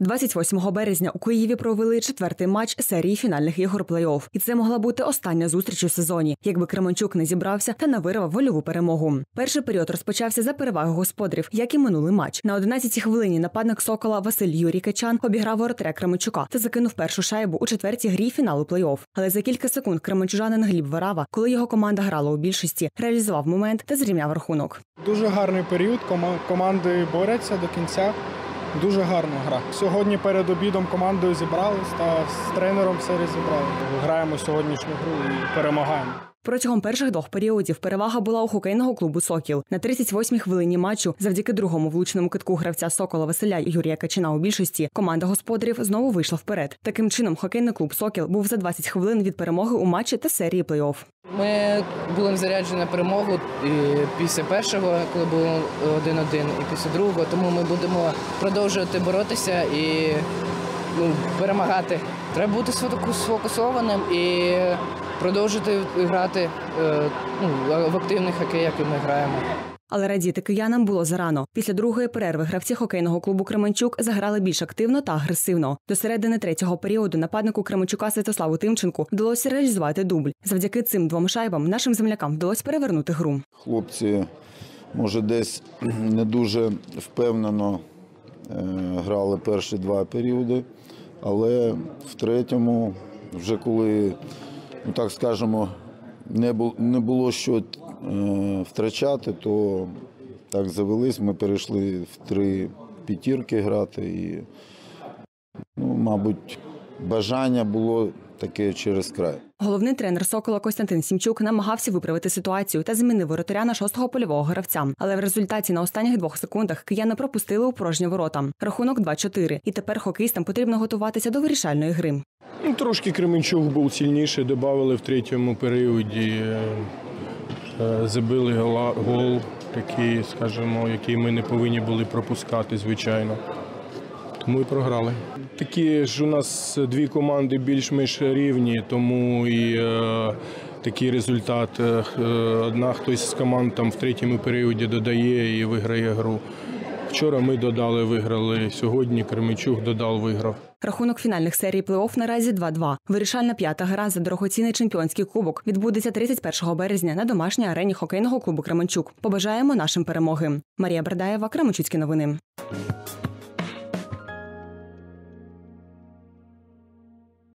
28 березня у Києві провели 4-й матч серії фінальних ігор плей-офф. І це могла бути остання зустріч у сезоні, якби Кременчук не зібрався та не вирвав вольову перемогу. Перший період розпочався за переваги господарів, як і минулий матч. На 11-й хвилині нападник «Сокола» Василь Юрій Качан обіграв воротаря Кременчука та закинув першу шайбу у 4-й грі фіналу плей-офф. Але за кілька секунд кременчужанин Гліб Варава, коли його команда грала у більшості, реалізував момент та зрівняв рахунок. Дуже гарний період, команди борються до кінця. Дуже гарна гра. Сьогодні перед обідом командою зібрались та з тренером все розібрали. Граємо сьогоднішню гру і перемагаємо. Протягом перших двох періодів перевага була у хокейного клубу «Сокіл». На 38-й хвилині матчу, завдяки другому влучному китку гравця «Сокола» Василя Юрія Качана у більшості, команда господарів знову вийшла вперед. Таким чином, хокейний клуб «Сокіл» був за 20 хвилин від перемоги у матчі та серії плей-офф. Ми були заряджені на перемогу і після першого, коли було 1-1, і після другого, тому ми будемо продовжувати боротися і перемагати. Треба бути сфокусованим і продовжити грати в активний хокей, який ми граємо. Але радіти киянам було зарано. Після другої перерви гравці хокейного клубу «Кременчук» заграли більш активно та агресивно. До середини третього періоду нападнику Кременчука Святославу Тимченку вдалося реалізувати дубль. Завдяки цим двом шайбам нашим землякам вдалося перевернути гру. Хлопці, може, десь не дуже впевнено грали перші два періоди, але в третьому, вже коли, так скажемо, не було що втрачати, то так завелись, ми перейшли в 3 п'ятірки грати і, мабуть, бажання було таке через край. Головний тренер «Сокола» Костянтин Сімчук намагався виправити ситуацію та змінив воротаря на 6-го польового гравця. Але в результаті на останніх 2 секундах кияни пропустили у порожні ворота. Рахунок 2-4. І тепер хокеїстам потрібно готуватися до вирішальної гри. Трошки Кременчук був сильніший, додали в третьому періоді, забили гол, такий, скажімо, який ми не повинні були пропускати, звичайно. Тому і програли. Такі ж у нас 2 команди більш-менш рівні, тому і такий результат. Одна хтось з команд там в третьому періоді додає і виграє гру. Вчора ми додали, виграли. Сьогодні Кременчук додав, виграв. Рахунок фінальних серій плей-офф наразі 2-2. Вирішальна 5-та гра за дорогоцінний чемпіонський кубок відбудеться 31 березня на домашній арені хокейного клубу «Кременчук». Побажаємо нашим перемоги. Марія Бердаєва, Кременчуцькі новини.